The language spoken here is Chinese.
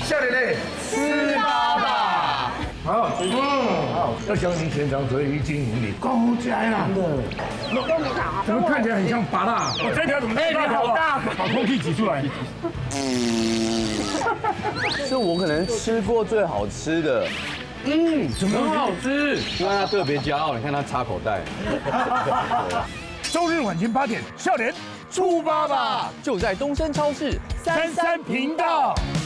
笑脸嘞，吃饱吧。好，好，要相信现场水晶里高价呀。真的。怎么看起来很像拔辣？我这条怎么那么大？好大，把空气挤出来。 是我可能吃过最好吃的。 怎么很好吃？ 因为它特别骄傲，你看它插口袋。 周日晚间8点，笑脸出发吧， 就在东升超市 33频道。